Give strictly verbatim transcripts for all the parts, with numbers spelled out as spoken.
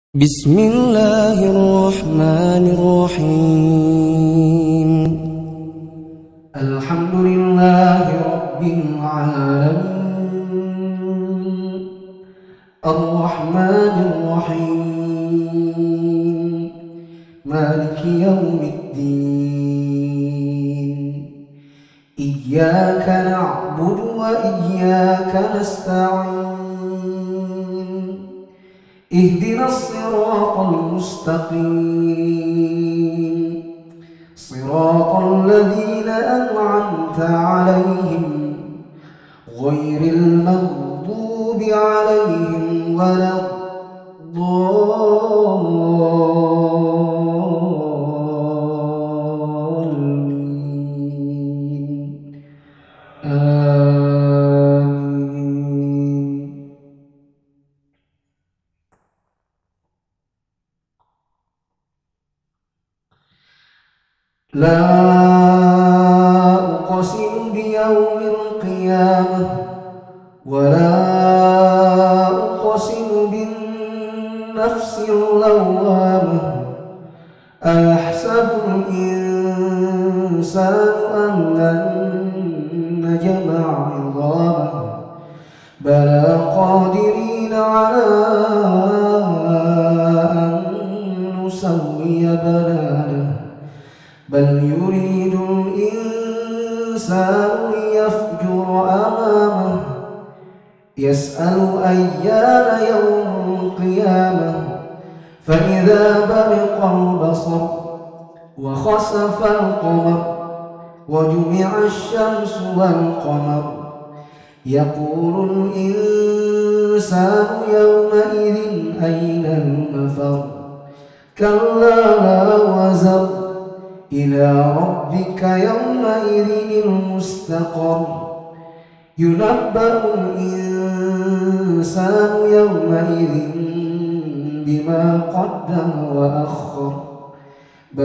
بسم الله الرحمن الرحيم. الحمد لله رب العالمين الرحمن الرحيم مالك يوم الدين. إياك نعبد وإياك نستعين. اهدنا الصراط المستقيم صراط الذين أنعمت عليهم غير المغضوب عليهم ولا الضالين. لا أقسم بيوم القيامة ولا أقسم بالنفس اللوامة. أيحسب الإنسان أن لن نجمع عظامه بلى قادرين على أن نسوي بنانه بل يريد الإنسان ليفجر أمامه يسأل أيان يوم القيامة فإذا برق البصر وخسف القمر وجمع الشمس والقمر يقول الإنسان يومئذ أين المفر كلا لا وزر إلى ربك يومئذ المستقر ينبأ الإنسان يومئذ بما قدم وأخر بل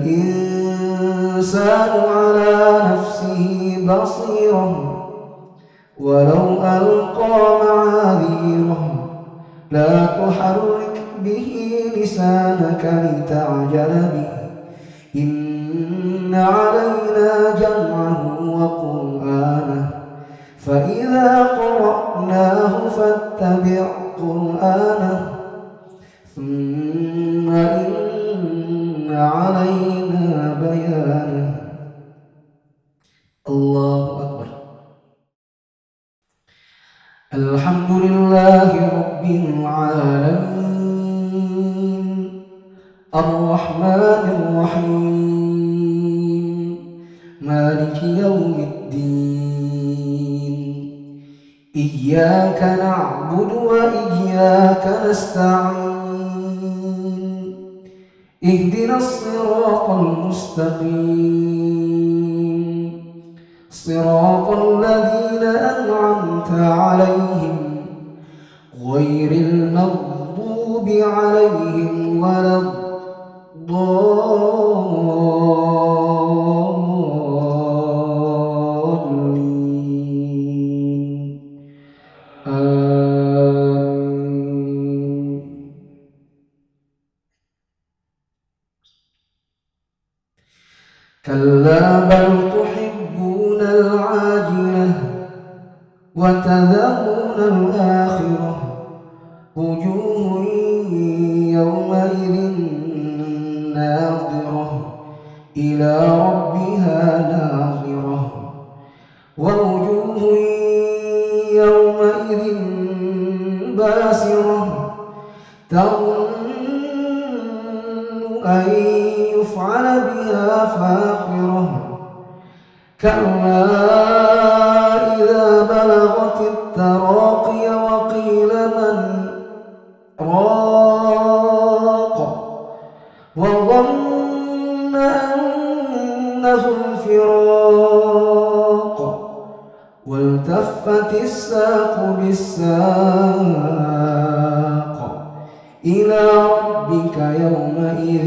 الإنسان على نفسه بصيرة ولو ألقى معاذيره لا تحرك به لسانك لتعجل به إن علينا جمعه وقرآنه فإذا قرأناه فاتبع قرآنه ثم إن علينا بيانه. الله أكبر. الحمد لله رب العالمين الرحمن الرحيم مالك يوم الدين. إياك نعبد وإياك نستعين. اهدنا الصراط المستقيم صراط الذين أنعمت عليهم غير المغضوب عليهم ولا الضالين. آمين. كلا بل تحبون العاجلة وتذرون الآخرة وجوه يومئذ ناظرة إلى ربها ناظرة ووجوه يومئذ باسرة تظن أن يفعل بها فاقرة كلا إذا بلغت التراقي وقيل من راق وظن أنه الفراق والتفت الساق بالساق إلى ربك يومئذ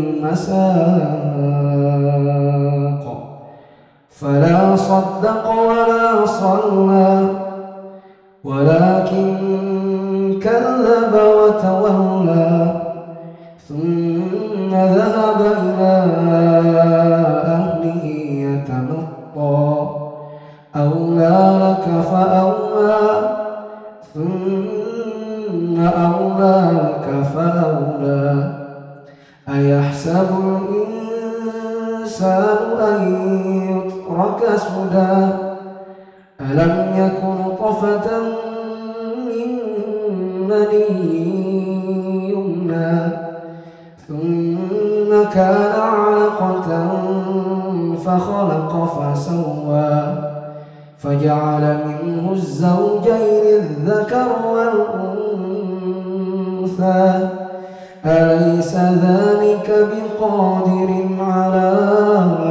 المساق فلا صدق ولا صلى ولكن كذب وتولى ثم ذهب إلى أهله يتمطى أولى لك فأولى ثم أولى لك فأولى أيحسب الإنسان أن يترك سدى ألم يك نطفة من مني يمنى ثم كان علقة فخلق فسوى فجعل منه الزوجين الذكر والأنثى أليس ذلك بقادر على